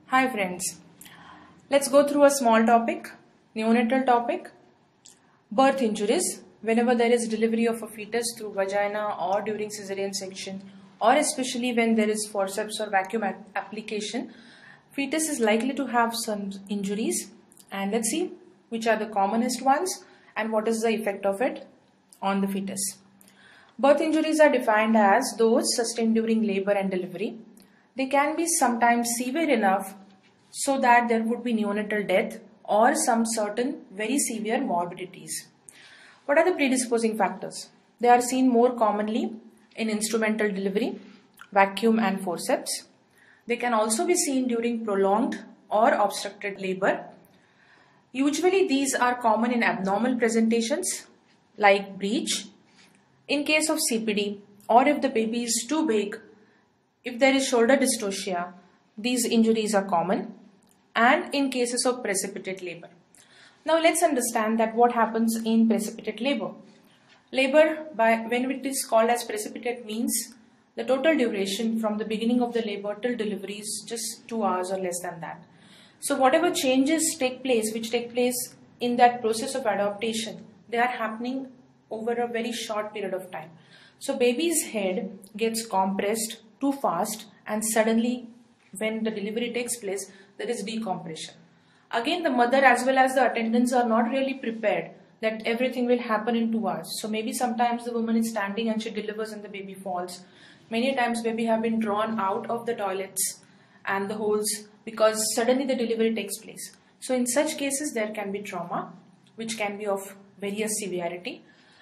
Hi friends, let's go through a small topic, neonatal topic, birth injuries. Whenever there is delivery of a fetus through vagina or during cesarean section, or especially when there is forceps or vacuum application, fetus is likely to have some injuries, and let's see which are the commonest ones and what is the effect of it on the fetus. Birth injuries are defined as those sustained during labor and delivery. They can be sometimes severe enough so that there would be neonatal death or some certain very severe morbidities. What are the predisposing factors? They are seen more commonly in instrumental delivery, vacuum and forceps. They can also be seen during prolonged or obstructed labor. Usually these are common in abnormal presentations like breech. In case of CPD, or if the baby is too big, if there is shoulder dystocia, these injuries are common, and in cases of precipitate labor. Now let's understand that what happens in precipitate labor. Labor, when it is called as precipitate, means the total duration from the beginning of the labor till delivery is just 2 hours or less than that. So whatever changes take place, which take place in that process of adaptation, they are happening over a very short period of time. So baby's head gets compressed too fast, and suddenly when the delivery takes place, there is decompression. Again, the mother as well as the attendants are not really prepared that everything will happen in 2 hours. So maybe sometimes the woman is standing and she delivers and the baby falls. Many times baby have been drawn out of the toilets and the holes because suddenly the delivery takes place. So in such cases there can be trauma which can be of various severity.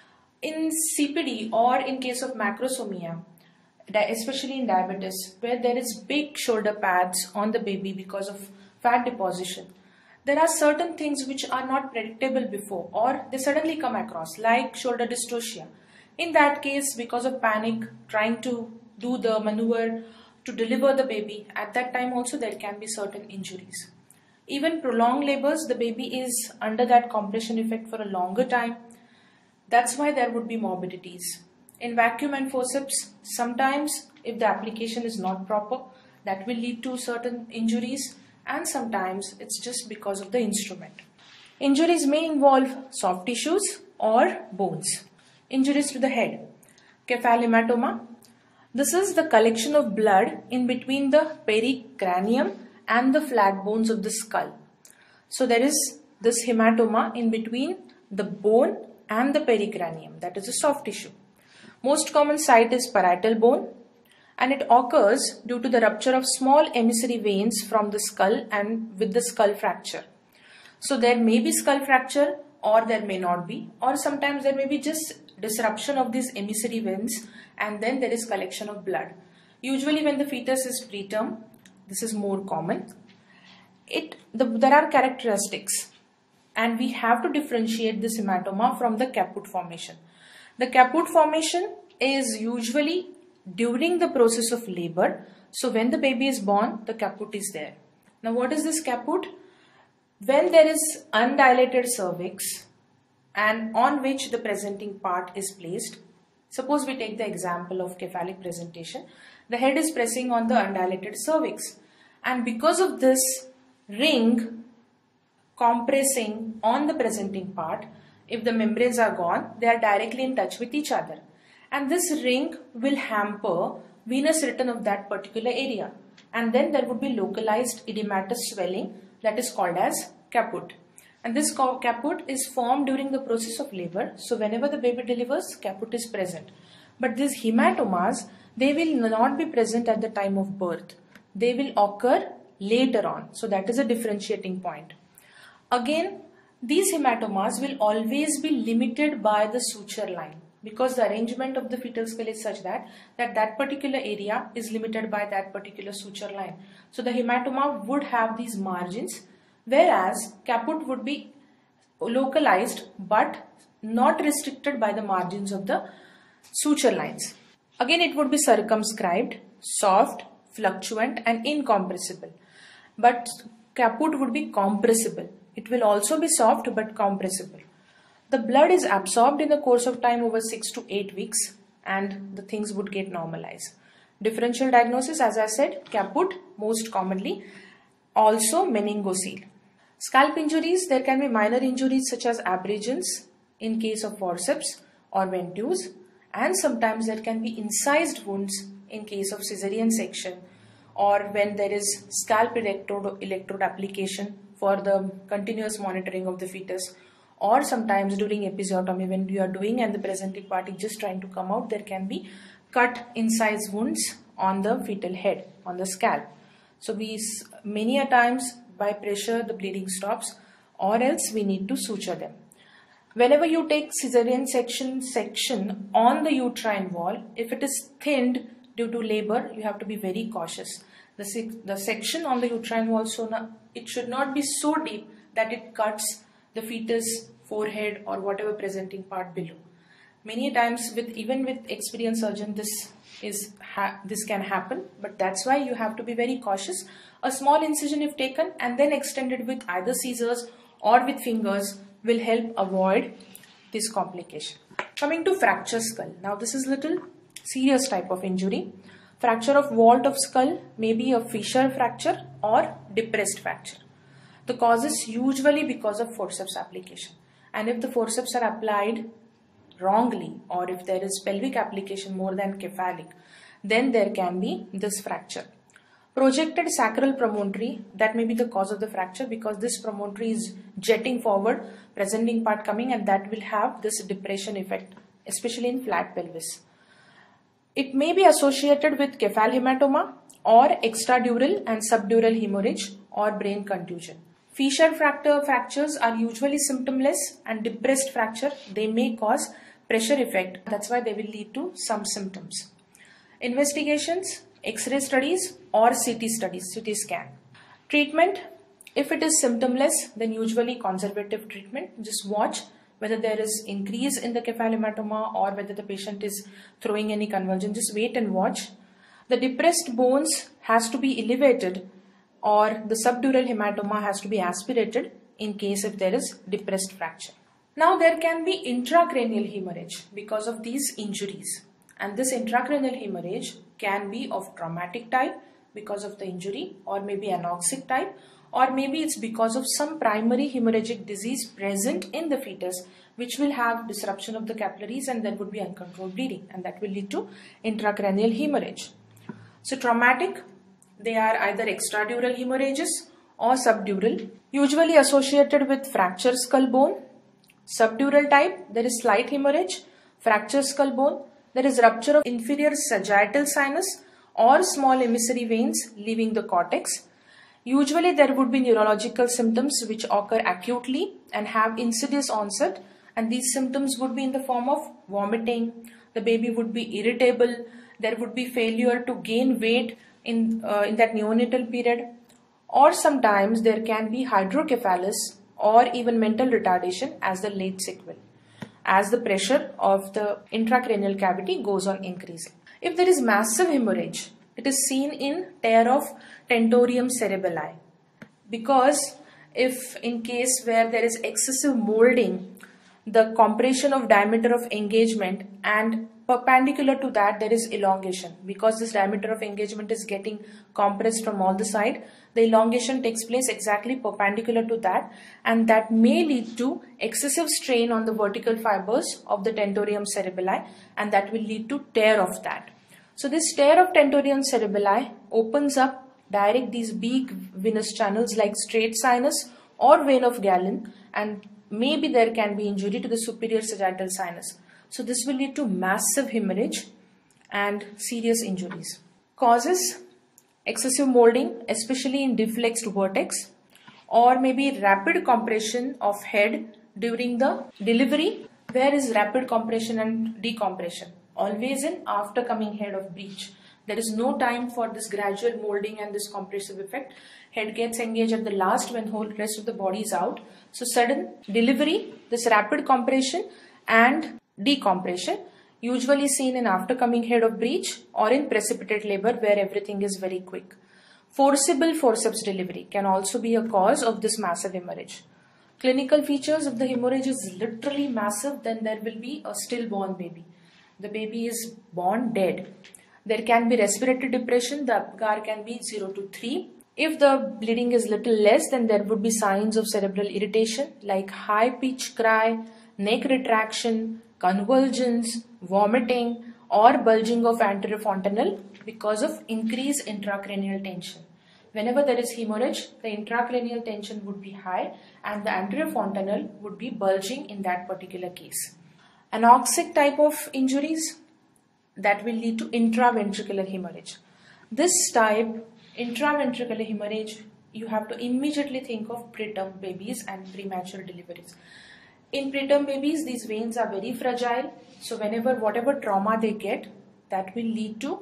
In CPD or in case of macrosomia, especially in diabetes, where there is big shoulder pads on the baby because of fat deposition, there are certain things which are not predictable before or they suddenly come across, like shoulder dystocia. In that case, because of panic, trying to do the maneuver to deliver the baby, at that time also there can be certain injuries. Even prolonged labors, the baby is under that compression effect for a longer time. That's why there would be morbidities. In vacuum and forceps, sometimes if the application is not proper, that will lead to certain injuries, and sometimes it's just because of the instrument. Injuries may involve soft tissues or bones. Injuries to the head. Cephalohematoma. This is the collection of blood in between the pericranium and the flat bones of the skull. So there is this hematoma in between the bone and the pericranium, that is a soft tissue. Most common site is parietal bone, and it occurs due to the rupture of small emissary veins from the skull and with the skull fracture. So there may be skull fracture or there may not be, or sometimes there may be just disruption of these emissary veins and then there is collection of blood. Usually when the fetus is preterm, this is more common. There are characteristics, and we have to differentiate this hematoma from the caput formation. The caput formation is usually during the process of labor. So when the baby is born, the caput is there. Now what is this caput? When there is undilated cervix and on which the presenting part is placed. Suppose we take the example of cephalic presentation. The head is pressing on the undilated cervix, and because of this ring compressing on the presenting part, if the membranes are gone, they are directly in touch with each other, and this ring will hamper venous return of that particular area, and then there would be localized edematous swelling that is called as caput. And this caput is formed during the process of labor. So whenever the baby delivers, caput is present. But these hematomas, they will not be present at the time of birth. They will occur later on. So that is a differentiating point. Again, these hematomas will always be limited by the suture line, because the arrangement of the fetal skull is such that that particular area is limited by that particular suture line. So the hematoma would have these margins, whereas caput would be localized but not restricted by the margins of the suture lines. Again, it would be circumscribed, soft, fluctuant and incompressible. But caput would be compressible. It will also be soft but compressible. The blood is absorbed in the course of time over 6 to 8 weeks, and the things would get normalized. Differential diagnosis, as I said, caput most commonly, Also meningocele. Scalp injuries, there can be minor injuries such as abrasions in case of forceps or ventouse, and sometimes there can be incised wounds in case of cesarean section or when there is scalp electrode application for the continuous monitoring of the fetus, or sometimes during episiotomy when you are doing and the presenting part is just trying to come out, there can be cut incised wounds on the fetal head, on the scalp. So many a times by pressure the bleeding stops, or else we need to suture them. Whenever you take cesarean section on the uterine wall, if it is thinned due to labor, you have to be very cautious. The section on the uterine wall, it should not be so deep that it cuts the fetus forehead or whatever presenting part below. Many times even with experienced surgeon this can happen, but that's why you have to be very cautious. A small incision if taken and then extended with either scissors or with fingers will help avoid this complication. Coming to fracture skull. Now this is little serious type of injury. Fracture of vault of skull may be a fissure fracture or depressed fracture. The cause is usually because of forceps application, and if the forceps are applied wrongly or if there is pelvic application more than cephalic, then there can be this fracture. Projected sacral promontory, that may be the cause of the fracture because this promontory is jetting forward, presenting part coming, and that will have this depression effect, especially in flat pelvis. It may be associated with cephalhematoma or extradural and subdural hemorrhage or brain contusion. Fissure fractures are usually symptomless, and depressed fracture, they may cause pressure effect. That's why they will lead to some symptoms. Investigations, X-ray studies or CT studies, CT scan. Treatment, if it is symptomless, then usually conservative treatment. Just watch whether there is increase in the cephalhematoma or whether the patient is throwing any convulsion. Just wait and watch. The depressed bones has to be elevated, or the subdural hematoma has to be aspirated in case if there is depressed fracture. Now there can be intracranial hemorrhage because of these injuries, and this intracranial hemorrhage can be of traumatic type because of the injury, or maybe anoxic type, or maybe it's because of some primary hemorrhagic disease present in the fetus which will have disruption of the capillaries and there would be uncontrolled bleeding, and that will lead to intracranial hemorrhage. So traumatic, they are either extradural hemorrhages or subdural, usually associated with fractured skull bone. Subdural type, there is slight hemorrhage, fractured skull bone, there is rupture of inferior sagittal sinus or small emissary veins leaving the cortex. Usually there would be neurological symptoms which occur acutely and have insidious onset, and these symptoms would be in the form of vomiting, the baby would be irritable, there would be failure to gain weight in that neonatal period, or sometimes there can be hydrocephalus or even mental retardation as the late sequel, as the pressure of the intracranial cavity goes on increasing. If there is massive hemorrhage, it is seen in tear of tentorium cerebelli, because if in case where there is excessive molding, the compression of diameter of engagement and perpendicular to that there is elongation, because this diameter of engagement is getting compressed from all the side, the elongation takes place exactly perpendicular to that, and that may lead to excessive strain on the vertical fibers of the tentorium cerebelli, and that will lead to tear of that. So this tear of tentorium cerebelli opens up direct these big venous channels like straight sinus or vein of Galen, and maybe there can be injury to the superior sagittal sinus. So this will lead to massive hemorrhage and serious injuries. Causes: excessive molding, especially in deflexed vertex, or maybe rapid compression of head during the delivery. Where is rapid compression and decompression? Always in after coming head of breech. There is no time for this gradual molding and this compressive effect. Head gets engaged at the last when whole rest of the body is out. So sudden delivery, this rapid compression and decompression, usually seen in after coming head of breech or in precipitate labor where everything is very quick. Forcible forceps delivery can also be a cause of this massive hemorrhage. Clinical features: if the hemorrhage is literally massive, then there will be a stillborn baby. The baby is born dead. There can be respiratory depression. The Apgar can be 0 to 3. If the bleeding is little less, then there would be signs of cerebral irritation like high pitch cry, neck retraction, convulsions, vomiting, or bulging of anterior fontanelle because of increased intracranial tension. Whenever there is hemorrhage, the intracranial tension would be high and the anterior fontanelle would be bulging in that particular case. Anoxic type of injuries that will lead to intraventricular hemorrhage. This type, intraventricular hemorrhage, you have to immediately think of preterm babies and premature deliveries. In preterm babies, these veins are very fragile, so whatever trauma they get, that will lead to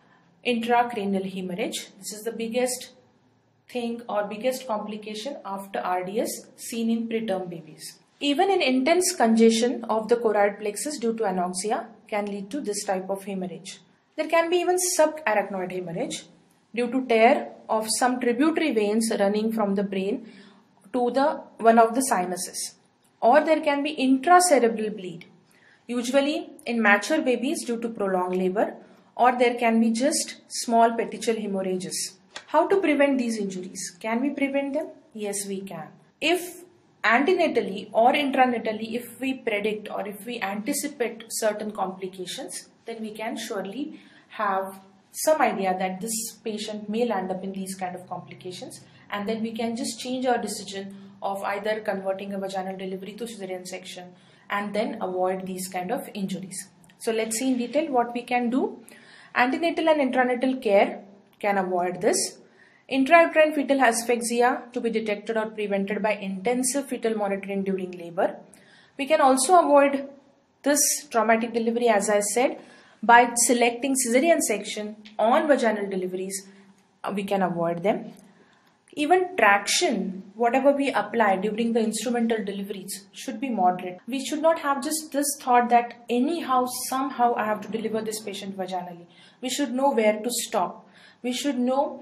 intracranial hemorrhage. This is the biggest thing or biggest complication after RDS seen in preterm babies. Even an intense congestion of the choroid plexus due to anoxia can lead to this type of hemorrhage. There can be even subarachnoid hemorrhage due to tear of some tributary veins running from the brain to one of the sinuses. Or there can be intracerebral bleed, usually in mature babies due to prolonged labor, or there can be just small petechial hemorrhages. How to prevent these injuries? Can we prevent them? Yes, we can. If antenatally or intranatally, if we predict or if we anticipate certain complications, then we can surely have some idea that this patient may land up in these kind of complications, and then we can just change our decision of either converting a vaginal delivery to cesarean section and then avoid these kind of injuries. So let's see in detail what we can do. Antenatal and intranatal care can avoid this. Intrauterine fetal asphyxia to be detected or prevented by intensive fetal monitoring during labor. We can also avoid this traumatic delivery, as I said, by selecting cesarean section on vaginal deliveries. We can avoid them. Even traction, whatever we apply during the instrumental deliveries, should be moderate. We should not have just this thought that anyhow, somehow I have to deliver this patient vaginally. We should know where to stop. We should know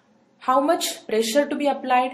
how much pressure to be applied.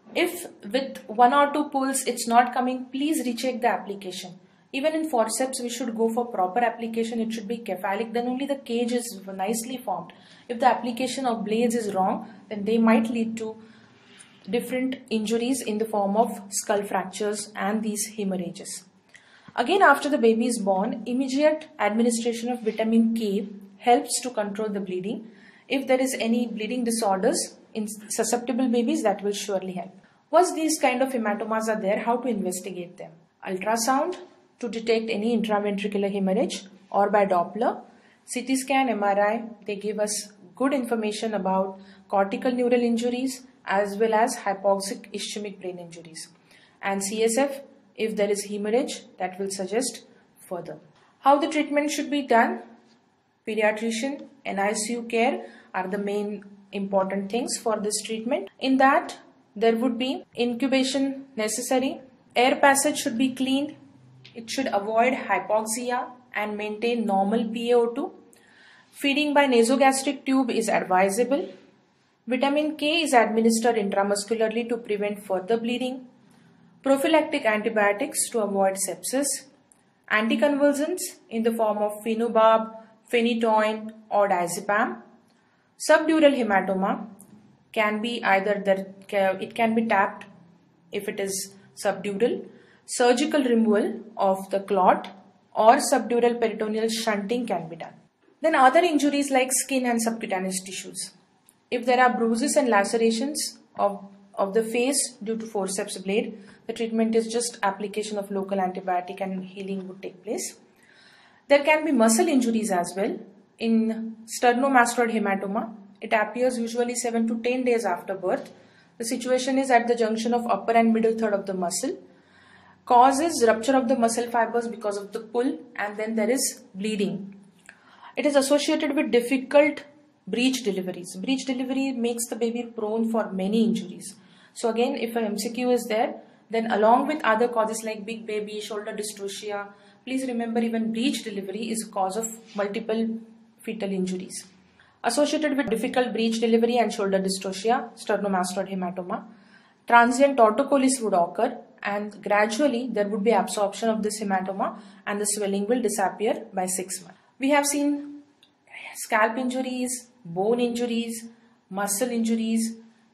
If with 1 or 2 pulls it's not coming, please recheck the application. Even in forceps, we should go for proper application. It should be cephalic, then only the cage is nicely formed. If the application of blades is wrong, then they might lead to different injuries in the form of skull fractures and these hemorrhages. Again, after the baby is born, immediate administration of vitamin K helps to control the bleeding. If there is any bleeding disorders in susceptible babies, that will surely help. Once these kind of hematomas are there, how to investigate them? Ultrasound to detect any intraventricular hemorrhage, or by Doppler. CT scan, MRI, they give us good information about cortical neural injuries as well as hypoxic ischemic brain injuries. And CSF, if there is hemorrhage, that will suggest further. How the treatment should be done? Pediatrician, NICU care are the main important things for this treatment. In that, there would be incubation necessary. Air passage should be cleaned. It should avoid hypoxia and maintain normal PaO2. Feeding by nasogastric tube is advisable. Vitamin K is administered intramuscularly to prevent further bleeding. Prophylactic antibiotics to avoid sepsis. Anticonvulsants in the form of phenobarb, phenytoin or diazepam. Subdural hematoma can be it can be tapped if it is subdural. Surgical removal of the clot or subdural peritoneal shunting can be done. Then other injuries like skin and subcutaneous tissues. If there are bruises and lacerations of the face due to forceps blade, the treatment is just application of local antibiotic and healing would take place. There can be muscle injuries as well. In sternomastoid hematoma, it appears usually 7 to 10 days after birth. The situation is at the junction of upper and middle third of the muscle. Cause is rupture of the muscle fibers because of the pull, and then there is bleeding. It is associated with difficult breech deliveries. Breech delivery makes the baby prone for many injuries. So again, if an MCQ is there, then along with other causes like big baby, shoulder dystocia, please remember even breech delivery is a cause of multiple fetal injuries. Associated with difficult breech delivery and shoulder dystocia, sternomastoid hematoma, transient torticollis would occur, and gradually there would be absorption of this hematoma and the swelling will disappear by 6 months. We have seen scalp injuries, bone injuries, muscle injuries,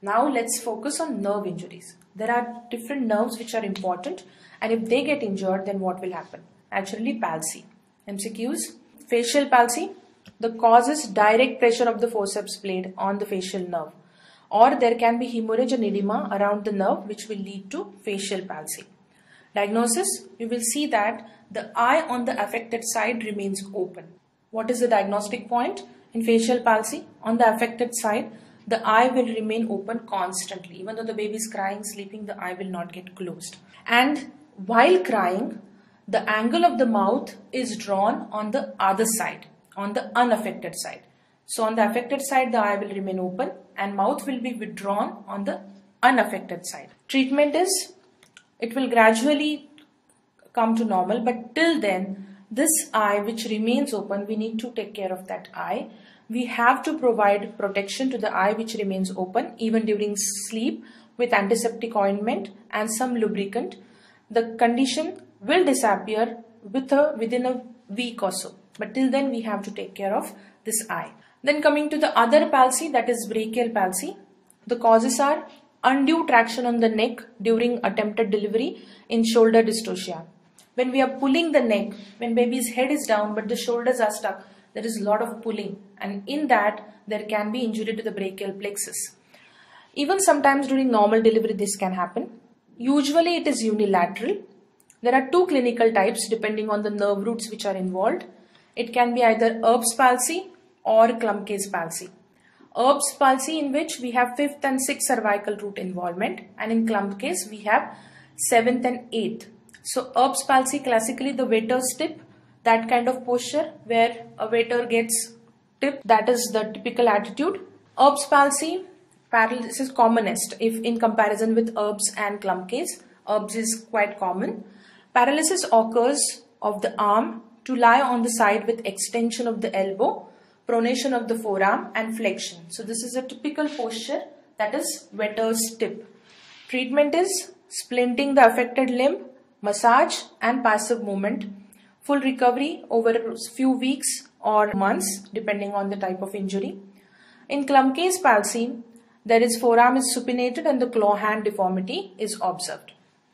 Now let's focus on nerve injuries. There are different nerves which are important, and if they get injured, then what will happen? Naturally, palsy. MCQs. Facial palsy. The cause is direct pressure of the forceps blade on the facial nerve, or there can be hemorrhage and edema around the nerve which will lead to facial palsy. Diagnosis. You will see that the eye on the affected side remains open. What is the diagnostic point? In facial palsy, on the affected side, the eye will remain open constantly. Even though the baby is crying, sleeping, the eye will not get closed. And while crying, the angle of the mouth is drawn on the other side, on the unaffected side. So on the affected side, the eye will remain open and mouth will be withdrawn on the unaffected side. Treatment is, it will gradually come to normal, but till then, this eye which remains open, we need to take care of that eye. We have to provide protection to the eye which remains open even during sleep with antiseptic ointment and some lubricant. The condition will disappear within a week or so. But till then we have to take care of this eye. Then coming to the other palsy, that is brachial palsy. The causes are undue traction on the neck during attempted delivery in shoulder dystocia. When we are pulling the neck, when baby's head is down but the shoulders are stuck, there is a lot of pulling, and in that there can be injury to the brachial plexus. Even sometimes during normal delivery this can happen. Usually it is unilateral. There are two clinical types depending on the nerve roots which are involved. It can be either Erb's palsy or Klumpke's palsy. Erb's palsy, in which we have 5th and 6th cervical root involvement, and in Klumpke's we have 7th and 8th. So Erb's palsy, classically the waiter's tip, that kind of posture where a waiter gets tipped, that is the typical attitude. Erb's palsy, paralysis is commonest if in comparison with Erb's and Klumpke's. Erb's is quite common. Paralysis occurs of the arm to lie on the side with extension of the elbow, pronation of the forearm and flexion. So this is a typical posture, that is waiter's tip. Treatment is splinting the affected limb, massage and passive movement. Full recovery over a few weeks or months depending on the type of injury. In Klumpke's palsy, there is forearm is supinated and the claw hand deformity is observed.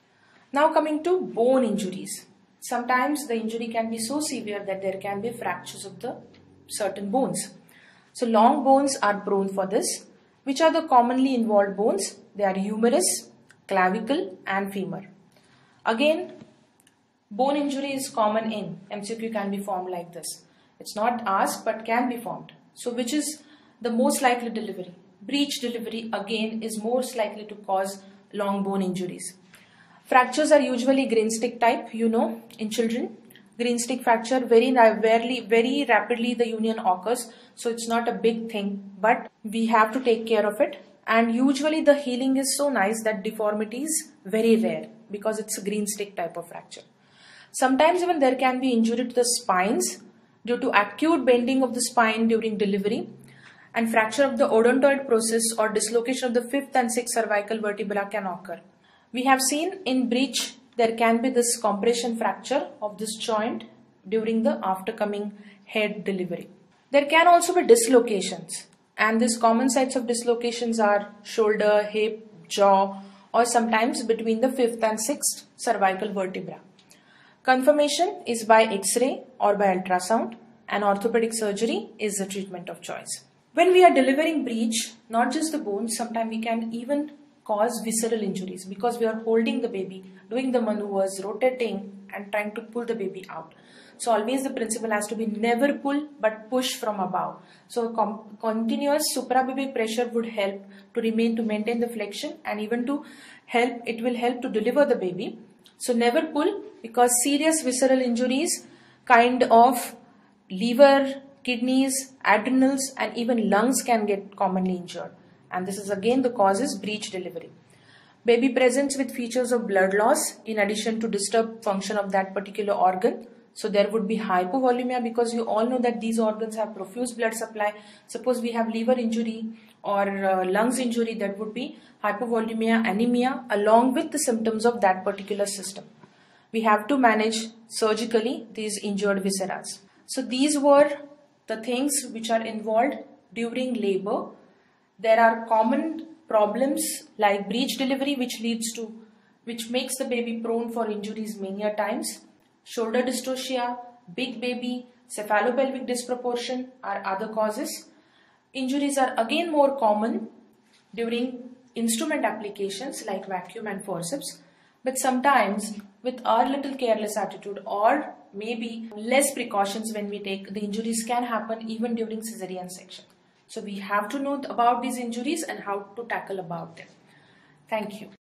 Now coming to bone injuries. Sometimes the injury can be so severe that there can be fractures of the certain bones. So long bones are prone for this. Which are the commonly involved bones? They are humerus, clavicle and femur. Again, bone injury is common in MCQ can be formed like this. It's not asked but can be formed. So which is the most likely delivery? Breech delivery again is most likely to cause long bone injuries. Fractures are usually green stick type, in children. Green stick fracture, very rapidly the union occurs. So it's not a big thing, but we have to take care of it. And usually the healing is so nice that deformity is very rare because it's a green stick type of fracture. Sometimes even there can be injury to the spines due to acute bending of the spine during delivery, and fracture of the odontoid process or dislocation of the 5th and 6th cervical vertebra can occur. We have seen in breech there can be this compression fracture of this joint during the aftercoming head delivery. There can also be dislocations, and these common sites of dislocations are shoulder, hip, jaw, or sometimes between the 5th and 6th cervical vertebra. Confirmation is by X-ray or by ultrasound, and orthopedic surgery is the treatment of choice. When we are delivering breech, not just the bones, sometimes we can even cause visceral injuries because we are holding the baby, doing the maneuvers, rotating and trying to pull the baby out. So always the principle has to be never pull but push from above. So continuous suprapubic pressure would help to maintain the flexion, and even it will help to deliver the baby. So never pull, because serious visceral injuries kind of liver, kidneys, adrenals and even lungs can get commonly injured. And this is again the cause is breech delivery. Baby presents with features of blood loss in addition to disturbed function of that particular organ. So there would be hypovolemia, because you all know that these organs have profuse blood supply. Suppose we have liver injury or lungs injury, that would be hypovolemia, anemia along with the symptoms of that particular system. We have to manage surgically these injured viscera. So these were the things which are involved during labor. There are common problems like breech delivery, which makes the baby prone for injuries many a times, shoulder dystocia, big baby, cephalopelvic disproportion are other causes. Injuries are again more common during instrument applications like vacuum and forceps, but sometimes with our little careless attitude or maybe less precautions when we take, the injuries can happen even during cesarean section. So we have to know about these injuries and how to tackle about them. Thank you.